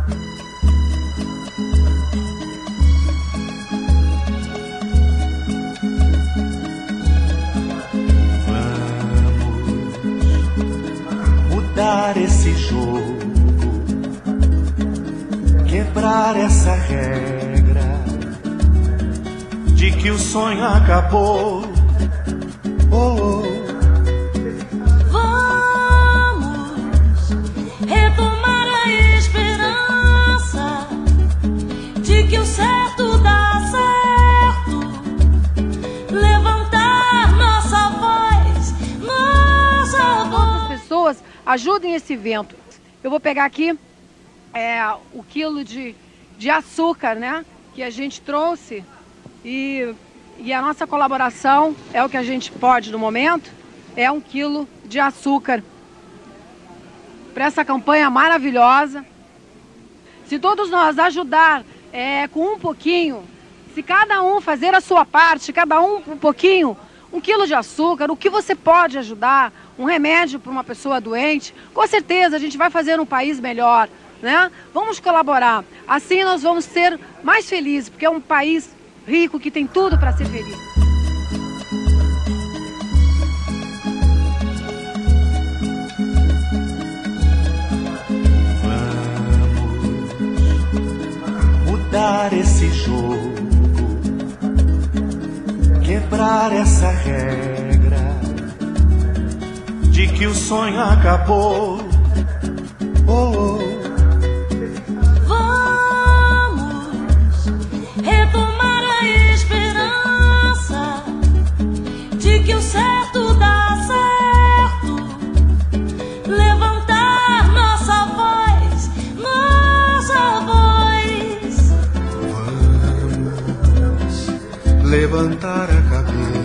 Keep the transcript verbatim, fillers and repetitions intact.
Mudar esse jogo, quebrar essa regra de que o sonho acabou. Oh, oh. Vamos retomar a esperança de que o certo dá certo, levantar nossa voz, nossa voz. Pessoas, ajudem esse evento. Eu vou pegar aqui é, o quilo de, de açúcar, né, que a gente trouxe e, e a nossa colaboração é o que a gente pode no momento, é um quilo de açúcar para essa campanha maravilhosa. Se todos nós ajudar é, com um pouquinho, se cada um fazer a sua parte, cada um um pouquinho, um quilo de açúcar, o que você pode ajudar, um remédio para uma pessoa doente, com certeza a gente vai fazer um país melhor, né? Vamos colaborar, assim nós vamos ser mais felizes, porque é um país rico que tem tudo para ser feliz. Vamos mudar esse jogo, quebrar essa regra de que o sonho acabou. Oh, oh. Vamos retomar a esperança de que o certo dá certo, levantar nossa voz, nossa voz. Vamos levantar a cabeça